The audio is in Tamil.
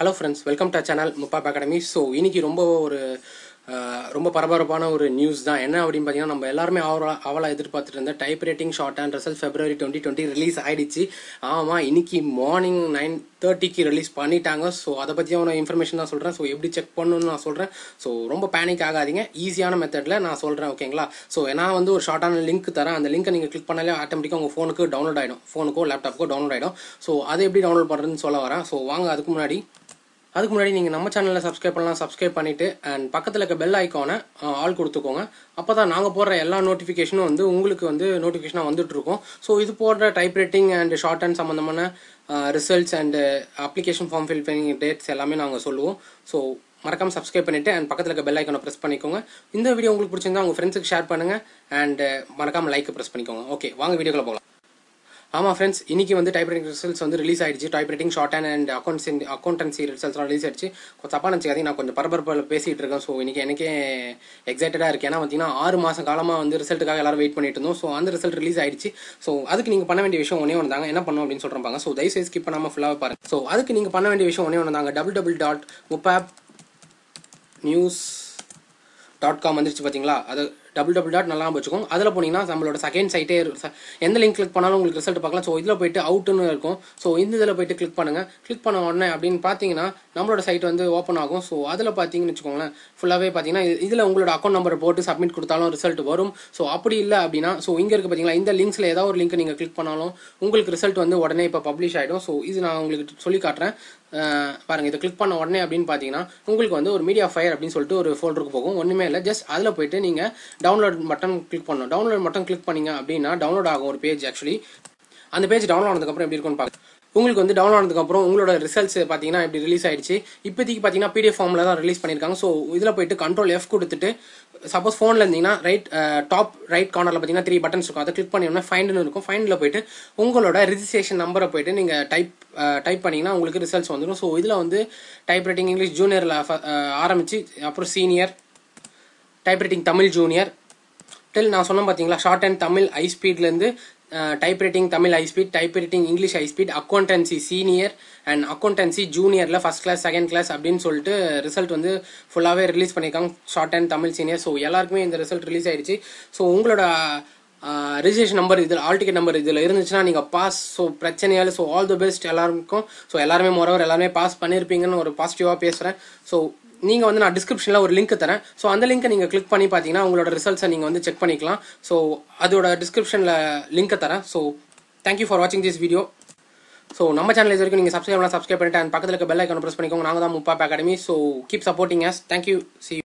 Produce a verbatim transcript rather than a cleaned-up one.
Hello friends, welcome to channel முப்பாப் அகாடமி. ஸோ இன்னைக்கு ரொம்ப ஒரு ரொம்ப பரபரப்பான ஒரு நியூஸ் தான். என்ன அப்படின்னு பார்த்தீங்கன்னா, நம்ம எல்லாருமே அவளா அவளா எதிர்பார்த்துட்டு இருந்த type writing shorthand result February twenty twenty release ஆயிடுச்சு. ஆமாம், இன்னைக்கு மார்னிங் நைன் தேர்ட்டிக்கு ரிலீஸ் பண்ணிட்டாங்க. ஸோ அதை பற்றியான இன்ஃபர்மேஷன் தான் சொல்கிறேன். ஸோ எப்படி செக் பண்ணணும்னு நான் சொல்கிறேன். ஸோ ரொம்ப பேனிக் ஆகாதீங்க, ஈஸியான மெத்தடில் நான் சொல்கிறேன், ஓகேங்களா? ஸோ நான் வந்து ஒரு ஷார்ட்டான லிங்க் தரேன். அந்த லிங்க்கை நீங்கள் கிளிக் பண்ணாலே ஆட்டோமேட்டிக்காக உங்கள் ஃபோனுக்கு டவுன்லோட் ஆகிடும், ஃபோனுக்கோ லேப்டாப்புக்கோ டவுன்லோட் ஆகிடும். ஸோ அதை எப்படி டவுன்லோட் பண்ணுறதுன்னு சொல்ல வரேன். ஸோ வாங்க, அதுக்கு முன்னாடி அதுக்கு முன்னாடி நீங்கள் நம்ம சேனலில் சப்ஸ்கிரைப் பண்ணலாம். சப்ஸ்கிரைப் பண்ணிவிட்டு அண்ட் பக்கத்தில் இருக்க பெல் ஐக்கானை ஆல் கொடுத்துக்கோங்க. அப்போ தான் நாங்கள் போடுற எல்லா நோட்டிஃபிகேஷனும் வந்து உங்களுக்கு வந்து நோட்டிஃபிகேஷனாக வந்துட்டுருக்கோம். ஸோ இது போடுற type writing and shorthand சம்மந்தமான results and application form fill பண்ணி டேட்ஸ் எல்லாமே நாங்கள் சொல்லுவோம். ஸோ மறக்காம சப்ஸ்கிரைப் பண்ணிவிட்டு அண்ட் பக்கத்தில் இருக்க பெல் ஐக்கானை ப்ரெஸ் பண்ணிக்கோங்க. இந்த வீடியோ உங்களுக்கு பிடிச்சிருந்தா உங்கள் ஃப்ரெண்ட்ஸுக்கு ஷேர் பண்ணுங்கள் அண்ட் மறக்காமல் லைக்கை ப்ரெஸ் பண்ணிக்கோங்க. ஓகே, வாங்க வீடியோக்குள்ள போகலாம். ஆமாம் ஃப்ரெண்ட்ஸ், இன்னைக்கு வந்து டைப் ரைட்டிங் ரிசல்ட்ஸ் வந்து ரிலீஸ் ஆயிடுச்சு. Type writing shorthand and accounts accountancy ரிசல்ட்ஸ்லாம் ரிலீஸ் ஆயிடுச்சு. கொஞ்சம் தப்பாக நினச்சிக்காதீங்க, நான் கொஞ்சம் பரபரப்பில் பேசிகிட்டு இருக்கேன். ஸோ இன்னைக்கு எனக்கே எக்ஸைட்டடாக இருக்கு. ஏன்னா பார்த்தீங்கன்னா ஆறு மாதம் காலமாக வந்து ரிசல்ட்டுக்காக எல்லாரும் வெயிட் பண்ணிட்டு இருந்தோம். ஸோ அந்த ரிசல்ட் ரிலீஸ் ஆயிடுச்சு. ஸோ அதுக்கு நீங்கள் பண்ண வேண்டிய விஷயம் ஒன்றே ஒன்று தாங்க. என்ன பண்ணணும் அப்படின்னு சொல்கிறாங்க. ஸோ தயவுசெய்து ஸ்கிப் பண்ணாமல் ஃபுல்லாக பாருங்க. ஸோ அதுக்கு நீங்கள் பண்ண வேண்டிய விஷயம் ஒன்றே ஒன்று தாங்க. டபுள் டபுள் டாட் முப்பாப் நியூஸ் டாட் காம் வந்துருச்சு பார்த்தீங்களா? அது டபுள் டபுள் டாட் நல்லா வச்சுக்கோங்க. அதில் போனீங்கன்னா நம்மளோட செகண்ட் சைட்டே எந்த லிங்க் கிளிக் பண்ணாலும் உங்களுக்கு ரிசல்ட் பார்க்கலாம். ஸோ இதில் போயிட்டு அவுட்டுன்னு இருக்கும். ஸோ இந்த இதில் போயிட்டு கிளிக் பண்ணுங்கள். கிளிக் பண்ண உடனே அப்படின்னு பார்த்தீங்கன்னா நம்மளோட சைட் வந்து ஓப்பன் ஆகும். ஸோ அதில் பார்த்தீங்கன்னு வச்சுக்கோங்களேன், ஃபுல்லாகவே பார்த்தீங்கன்னா இதில் உங்களோட அக்கௌண்ட் நம்பரை போட்டு சப்மிட் கொடுத்தாலும் ரிசல்ட் வரும். ஸோ அப்படி இல்லை அப்படின்னா, ஸோ இங்கே இருக்குது பார்த்தீங்களா, இந்த லிங்க்ஸில் ஏதாவது ஒரு லிங்க் நீங்கள் கிளிக் பண்ணாலும் உங்களுக்கு ரிசல்ட் வந்து உடனே இப்போ பப்ளிஷ் ஆகிடும். ஸோ இது நான் உங்களுக்கு சொல்லி காட்டுறேன் பாருங்கள். இதை கிளிக் பண்ண உடனே அப்படின்னு பார்த்தீங்கன்னா உங்களுக்கு வந்து ஒரு மீடியா ஃபயர் அப்படின்னு சொல்லிட்டு ஒரு ஃபோல்டருக்கு போகும். ஒன்றுமே இல்லை, ஜஸ்ட் அதில் போயிட்டு நீங்கள் டவுன்லோட் பட்டன் கிளிக் பண்ணணும். டவுன்லோட் மட்டும் கிளிக் பண்ணீங்க அப்படின்னா டவுன்லோட் ஆகும் ஒரு பேஜ். ஆக்சுவலி அந்த பேஜ் டவுன்லோட் ஆனதுக்கப்புறம் எப்படி இருக்கும்னு பார்க்க உங்களுக்கு வந்து டவுன்லோட் ஆனதுக்கப்புறம் உங்களோட ரிசல்ட்ஸ் பார்த்தீங்கன்னா இப்படி ரிலீஸ் ஆயிடுச்சு. இப்போதைக்கு பார்த்தீங்கன்னா பிடிஎஃப் ஃபார்மில் தான் ரிலீஸ் பண்ணியிருக்காங்க. ஸோ இதில் போயிட்டு கண்ட்ரோல் எஃப் கொடுத்துட்டு சப்போஸ் ஃபோனில் இருந்தீங்கன்னா ரைட் டாப் ரைட் கார்னரில் பார்த்தீங்கன்னா த்ரீ பட்டன்ஸ் இருக்கும். அதை கிளிக் பண்ணிங்கன்னா ஃபைண்டுன்னு இருக்கும். ஃபைண்டில் போயிட்டு உங்களோட ரிஜிஸ்ட்ரேஷன் நம்பரை போயிட்டு நீங்கள் டைப் டைப் பண்ணிங்கன்னா உங்களுக்கு ரிசல்ட்ஸ் வந்துடும். ஸோ இதில் வந்து டைப் ரைட்டிங் இங்கிலீஷ் ஜூனியரில் ஆரம்பித்து அப்புறம் senior, type writing Tamil junior till நான் சொன்னேன் பார்த்தீங்களா, ஷார்ட் அண்ட் தமிழ் ஹை ஸ்பீட்லேருந்து type writing Tamil high speed, type writing English high speed, accountancy senior and accountancy ஜூனியரில் ஃபஸ்ட் கிளாஸ் செகண்ட் கிளாஸ் அப்படின்னு சொல்லிட்டு ரிசல்ட் வந்து ஃபுல்லாகவே ரிலீஸ் பண்ணியிருக்காங்க. Shorthand Tamil senior. So எல்லாருக்குமே இந்த ரிசல்ட் ரிலீஸ் ஆயிடுச்சு. ஸோ உங்களோட ரிஜிஸ்ட்ரேஷன் நம்பர் இதில் ஆல் டிக்கெட் நம்பர் இதில் இருந்துச்சுன்னா நீங்கள் பாஸ். ஸோ பிரச்சனையால் ஸோ ஆல் தி பெஸ்ட் எல்லாருக்கும். ஸோ எல்லாருமே மொரவர் எல்லாருமே பாஸ் பண்ணியிருப்பீங்கன்னு ஒரு பாசிட்டிவாக பேசுகிறேன். ஸோ நீங்கள் வந்து நான் டிஸ்கிரிப்ஷனில் ஒரு லிங்க் தரேன். ஸோ அந்த லிங்க்கை நீங்கள் கிளிக் பண்ணி பார்த்தீங்கன்னா உங்களோட ரிசல்ட்ஸை நீங்கள் வந்து செக் பண்ணிக்கலாம். ஸோ அதோட டிஸ்கிரிப்ஷனில் லிங்க்கை தரேன். ஸோ தேங்க்யூ ஃபார் வாட்சிங் திஸ் வீடியோ. ஸோ நம்ம சேனல் இது வரைக்கும் நீங்கள் சப்ஸ்கிரைப் பண்ணலாம், சப்ஸ்கிரைப் பண்ணிட்டு அண்ட் பக்கத்தில் இருக்க பெல் ஐக்கானை ப்ரெஸ் பண்ணிக்கோங்க. நாங்கள் தான் முப்பாப் academy. So keep supporting us. Thank you. C